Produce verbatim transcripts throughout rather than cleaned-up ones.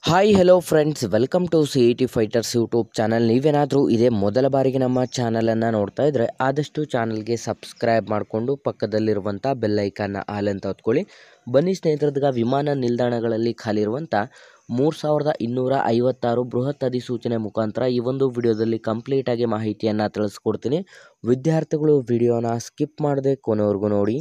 Hi hello friends, welcome to C E T fighters YouTube channel. ನೀವೇನಾದರೂ ಇದೇ ಮೊದಲ ಬಾರಿಗೆ ನಮ್ಮ ಚಾನಲನ್ನು ನೋಡ್ತಾ ಇದ್ದರೆ ಆದಷ್ಟು ಚಾನಲ್ಗೆ ಸಬ್ಸ್ಕ್ರೈಬ್ ಮಾಡಿಕೊಂಡು ಪಕ್ಕದಲ್ಲಿರುವಂಥ ಬೆಲ್ಲೈಕನ್ನ ಆಲ್ ಅಂತ ಹೊತ್ಕೊಳ್ಳಿ. ಬನ್ನಿ ಸ್ನೇಹಿತರದಾಗ ವಿಮಾನ ನಿಲ್ದಾಣಗಳಲ್ಲಿ ಖಾಲಿ ಇರುವಂಥ ಮೂರು ಸಾವಿರದ ಇನ್ನೂರ ಐವತ್ತಾರು ಬೃಹತ್ ಅಧಿಸೂಚನೆ ಮುಖಾಂತರ ಈ ಒಂದು ವಿಡಿಯೋದಲ್ಲಿ ಕಂಪ್ಲೀಟಾಗಿ ಮಾಹಿತಿಯನ್ನು ತಿಳಿಸ್ಕೊಡ್ತೀನಿ. ವಿದ್ಯಾರ್ಥಿಗಳು ವಿಡಿಯೋನ ಸ್ಕಿಪ್ ಮಾಡದೆ ಕೊನೆವರೆಗೂ ನೋಡಿ.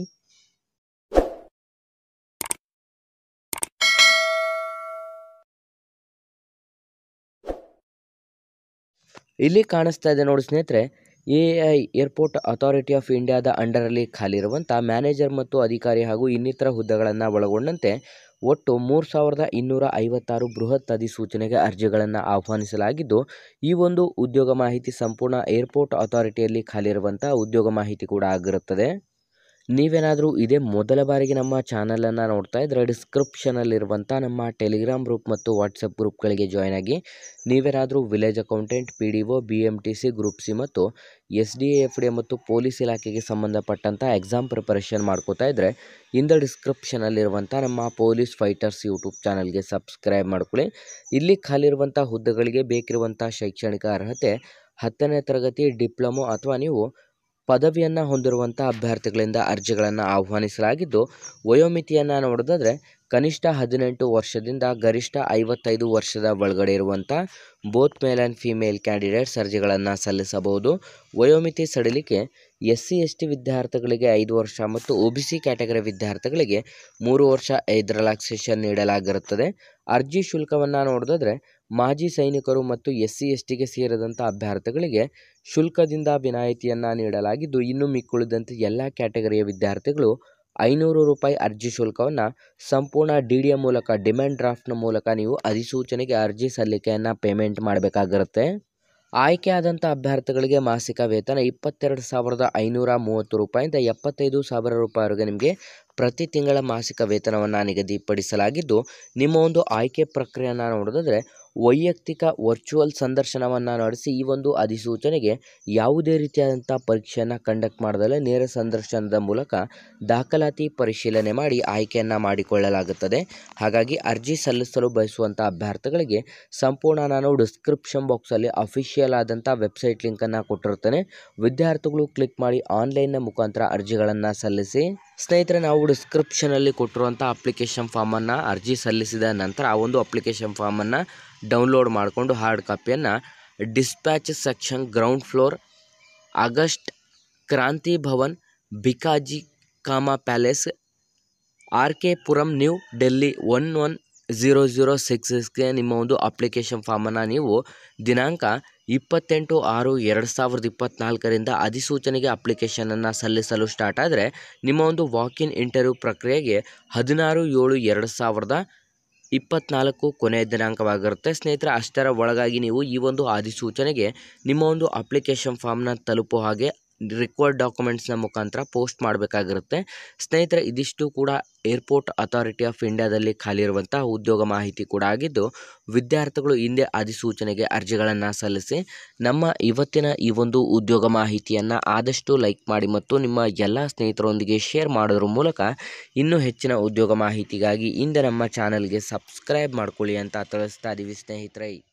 ಇಲ್ಲಿ ಕಾಣಿಸ್ತಾ ಇದೆ ನೋಡಿ ಸ್ನೇಹಿತರೆ, A I airport authority of ಇಂಡಿಯಾದ ಅಂಡರಲ್ಲಿ ಖಾಲಿ ಇರುವಂಥ ಮ್ಯಾನೇಜರ್ ಮತ್ತು ಅಧಿಕಾರಿ ಹಾಗೂ ಇನ್ನಿತರ ಹುದ್ದೆಗಳನ್ನು ಒಳಗೊಂಡಂತೆ ಒಟ್ಟು ಮೂರು ಸಾವಿರದ ಇನ್ನೂರ ಐವತ್ತಾರು ಬೃಹತ್ ಅಧಿಸೂಚನೆಗೆ ಅರ್ಜಿಗಳನ್ನು ಆಹ್ವಾನಿಸಲಾಗಿದ್ದು, ಈ ಒಂದು ಉದ್ಯೋಗ ಮಾಹಿತಿ ಸಂಪೂರ್ಣ ಏರ್ಪೋರ್ಟ್ ಅಥಾರಿಟಿಯಲ್ಲಿ ಖಾಲಿ ಇರುವಂಥ ಉದ್ಯೋಗ ಮಾಹಿತಿ ಕೂಡ ಆಗಿರುತ್ತದೆ. ನೀವೇನಾದರೂ ಇದೇ ಮೊದಲ ಬಾರಿಗೆ ನಮ್ಮ ಚಾನಲನ್ನು ನೋಡ್ತಾ ಇದ್ದರೆ ಡಿಸ್ಕ್ರಿಪ್ಷನಲ್ಲಿರುವಂಥ ನಮ್ಮ ಟೆಲಿಗ್ರಾಮ್ ಗ್ರೂಪ್ ಮತ್ತು ವಾಟ್ಸಪ್ ಗ್ರೂಪ್ಗಳಿಗೆ ಜಾಯ್ನ್ ಆಗಿ. ನೀವೇನಾದರೂ village accountant, P D O, B M T C, group C ಮತ್ತು ಎಸ್ ಡಿ ಎಫ್ ಡಿ ಮತ್ತು ಪೊಲೀಸ್ ಇಲಾಖೆಗೆ ಸಂಬಂಧಪಟ್ಟಂಥ ಎಕ್ಸಾಮ್ ಪ್ರಿಪರೇಷನ್ ಮಾಡ್ಕೋತಾ ಇದ್ದರೆ ಇಂದ ಡಿಸ್ಕ್ರಿಪ್ಷನಲ್ಲಿರುವಂಥ ನಮ್ಮ ಪೊಲೀಸ್ ಫೈಟರ್ಸ್ ಯೂಟ್ಯೂಬ್ ಚಾನಲ್ಗೆ ಸಬ್ಸ್ಕ್ರೈಬ್ ಮಾಡ್ಕೊಳ್ಳಿ. ಇಲ್ಲಿ ಖಾಲಿರುವಂಥ ಹುದ್ದೆಗಳಿಗೆ ಬೇಕಿರುವಂಥ ಶೈಕ್ಷಣಿಕ ಅರ್ಹತೆ ಹತ್ತನೇ ತರಗತಿ, ಡಿಪ್ಲೊಮೊ ಅಥವಾ ನೀವು ಪದವಿಯನ್ನು ಹೊಂದಿರುವಂಥ ಅಭ್ಯರ್ಥಿಗಳಿಂದ ಅರ್ಜಿಗಳನ್ನು ಆಹ್ವಾನಿಸಲಾಗಿದ್ದು, ವಯೋಮಿತಿಯನ್ನು ನೋಡೋದಾದರೆ ಕನಿಷ್ಠ ಹದಿನೆಂಟು ವರ್ಷದಿಂದ ಗರಿಷ್ಠ ಐವತ್ತೈದು ವರ್ಷದ ಒಳಗಡೆ ಇರುವಂಥ both male and female candidates ಅರ್ಜಿಗಳನ್ನು ಸಲ್ಲಿಸಬಹುದು. ವಯೋಮಿತಿ ಸಡಿಲಿಕೆ ಎಸ್ ಸಿ ಎಸ್ ಟಿ ವಿದ್ಯಾರ್ಥಿಗಳಿಗೆ ಐದು ವರ್ಷ ಮತ್ತು ಒ ಬಿ ಸಿ ಕ್ಯಾಟಗರಿ ವಿದ್ಯಾರ್ಥಿಗಳಿಗೆ ಮೂರು ವರ್ಷ ಏಜ್ ರಿಲ್ಯಾಕ್ಸೇಷನ್ ನೀಡಲಾಗಿರುತ್ತದೆ. ಅರ್ಜಿ ಶುಲ್ಕವನ್ನು ನೋಡೋದಾದರೆ ಮಾಜಿ ಸೈನಿಕರು ಮತ್ತು ಎಸ್ ಸಿ ಎಸ್ ಟಿಗೆ ಸೇರಿದಂಥ ಅಭ್ಯರ್ಥಿಗಳಿಗೆ ಶುಲ್ಕದಿಂದ ವಿನಾಯಿತಿಯನ್ನು ನೀಡಲಾಗಿದ್ದು, ಇನ್ನು ಮಿಕ್ಕುಳಿದಂತೆ ಎಲ್ಲ ಕ್ಯಾಟಗರಿಯ ವಿದ್ಯಾರ್ಥಿಗಳು ಐನೂರು ರೂಪಾಯಿ ಅರ್ಜಿ ಶುಲ್ಕವನ್ನು ಸಂಪೂರ್ಣ ಡಿ ಡಿ ಎ ಮೂಲಕ ಡಿಮ್ಯಾಂಡ್ ಡ್ರಾಫ್ಟ್ನ ಮೂಲಕ ನೀವು ಅಧಿಸೂಚನೆಗೆ ಅರ್ಜಿ ಸಲ್ಲಿಕೆಯನ್ನು ಪೇಮೆಂಟ್ ಮಾಡಬೇಕಾಗಿರುತ್ತೆ. ಆಯ್ಕೆಯಾದಂಥ ಅಭ್ಯರ್ಥಿಗಳಿಗೆ ಮಾಸಿಕ ವೇತನ ಇಪ್ಪತ್ತೆರಡು ಸಾವಿರದ ಐನೂರ ಮೂವತ್ತು ರೂಪಾಯಿಂದ ಎಪ್ಪತ್ತೈದು ಸಾವಿರ ರೂಪಾಯಿವರೆಗೆ ನಿಮಗೆ ಪ್ರತಿ ತಿಂಗಳ ಮಾಸಿಕ ವೇತನವನ್ನು ನಿಗದಿಪಡಿಸಲಾಗಿದ್ದು, ನಿಮ್ಮ ಒಂದು ಆಯ್ಕೆ ಪ್ರಕ್ರಿಯೆಯನ್ನು ನೋಡೋದಾದರೆ ವೈಯಕ್ತಿಕ ವರ್ಚುವಲ್ ಸಂದರ್ಶನವನ್ನು ನಡೆಸಿ ಈ ಒಂದು ಅಧಿಸೂಚನೆಗೆ ಯಾವುದೇ ರೀತಿಯಾದಂಥ ಪರೀಕ್ಷೆಯನ್ನು ಕಂಡಕ್ಟ್ ಮಾಡದಲ್ಲೇ ನೇರ ಸಂದರ್ಶನದ ಮೂಲಕ ದಾಖಲಾತಿ ಪರಿಶೀಲನೆ ಮಾಡಿ ಆಯ್ಕೆಯನ್ನು ಮಾಡಿಕೊಳ್ಳಲಾಗುತ್ತದೆ. ಹಾಗಾಗಿ ಅರ್ಜಿ ಸಲ್ಲಿಸಲು ಬಯಸುವಂಥ ಅಭ್ಯರ್ಥಿಗಳಿಗೆ ಸಂಪೂರ್ಣ ನಾನು ಡಿಸ್ಕ್ರಿಪ್ಷನ್ ಬಾಕ್ಸಲ್ಲಿ ಅಫಿಷಿಯಲ್ ಆದಂಥ ವೆಬ್ಸೈಟ್ ಲಿಂಕನ್ನು ಕೊಟ್ಟಿರ್ತೇನೆ. ವಿದ್ಯಾರ್ಥಿಗಳು ಕ್ಲಿಕ್ ಮಾಡಿ ಆನ್ಲೈನ್ನ ಮುಖಾಂತರ ಅರ್ಜಿಗಳನ್ನು ಸಲ್ಲಿಸಿ. ಸ್ನೇಹಿತರೆ, ನಾವು ಡಿಸ್ಕ್ರಿಪ್ಷನಲ್ಲಿ ಕೊಟ್ಟಿರುವಂಥ ಅಪ್ಲಿಕೇಶನ್ ಫಾರ್ಮನ್ನು ಅರ್ಜಿ ಸಲ್ಲಿಸಿದ ನಂತರ ಆ ಒಂದು ಅಪ್ಲಿಕೇಶನ್ ಫಾರ್ಮನ್ನು ಡೌನ್ಲೋಡ್ ಮಾಡಿಕೊಂಡು ಹಾರ್ಡ್ ಕಾಪಿಯನ್ನು dispatch section, ground floor, August, Kranti Bhavan, Bhikaji Cama palace, R K Puram, new Delhi one one zero zero six ಸಿಕ್ಸ್ಗೆ ನಿಮ್ಮ ಒಂದು ಅಪ್ಲಿಕೇಶನ್ ಫಾರ್ಮನ್ನು ನೀವು ದಿನಾಂಕ ಇಪ್ಪತ್ತೆಂಟು ಆರು ಎರಡು ಸಾವಿರದ ಇಪ್ಪತ್ತ್ನಾಲ್ಕರಿಂದ ಅಧಿಸೂಚನೆಗೆ ಅಪ್ಲಿಕೇಶನನ್ನು ಸಲ್ಲಿಸಲು ಸ್ಟಾರ್ಟ್ ಆದರೆ ನಿಮ್ಮ ಒಂದು ವಾಕಿನ್ ಇಂಟರ್ವ್ಯೂ ಪ್ರಕ್ರಿಯೆಗೆ ಹದಿನಾರು ಏಳು ಎರಡು ಸಾವಿರದ ಇಪ್ಪತ್ತ್ನಾಲ್ಕು ಕೊನೆಯ ದಿನಾಂಕವಾಗಿರುತ್ತೆ. ಸ್ನೇಹಿತರೆ, ಅಷ್ಟರ ಒಳಗಾಗಿ ನೀವು ಈ ಒಂದು ಅಧಿಸೂಚನೆಗೆ ನಿಮ್ಮ ಒಂದು ಅಪ್ಲಿಕೇಶನ್ ಫಾರ್ಮ್ನ ತಲುಪೋ ಹಾಗೆ ರಿಕ್ವೈರ್ಡ್ ಡಾಕ್ಯುಮೆಂಟ್ಸ್ನ ಮುಖಾಂತರ ಪೋಸ್ಟ್ ಮಾಡಬೇಕಾಗಿರುತ್ತೆ. ಸ್ನೇಹಿತರೆ, ಇದಿಷ್ಟು ಕೂಡ ಏರ್ಪೋರ್ಟ್ ಅಥಾರಿಟಿ ಆಫ್ ಇಂಡಿಯಾದಲ್ಲಿ ಖಾಲಿ ಇರುವಂಥ ಉದ್ಯೋಗ ಮಾಹಿತಿ ಕೂಡ ಆಗಿದ್ದು, ವಿದ್ಯಾರ್ಥಿಗಳು ಹಿಂದೆ ಅಧಿಸೂಚನೆಗೆ ಅರ್ಜಿಗಳನ್ನು ಸಲ್ಲಿಸಿ. ನಮ್ಮ ಇವತ್ತಿನ ಈ ಒಂದು ಉದ್ಯೋಗ ಮಾಹಿತಿಯನ್ನು ಆದಷ್ಟು ಲೈಕ್ ಮಾಡಿ ಮತ್ತು ನಿಮ್ಮ ಎಲ್ಲ ಸ್ನೇಹಿತರೊಂದಿಗೆ ಶೇರ್ ಮಾಡೋದ್ರ ಮೂಲಕ ಇನ್ನೂ ಹೆಚ್ಚಿನ ಉದ್ಯೋಗ ಮಾಹಿತಿಗಾಗಿ ಹಿಂದೆ ನಮ್ಮ ಚಾನಲ್ಗೆ ಸಬ್ಸ್ಕ್ರೈಬ್ ಮಾಡ್ಕೊಳ್ಳಿ ಅಂತ ತಿಳಿಸ್ತಾ ಇದ್ದೀವಿ ಸ್ನೇಹಿತರೆ.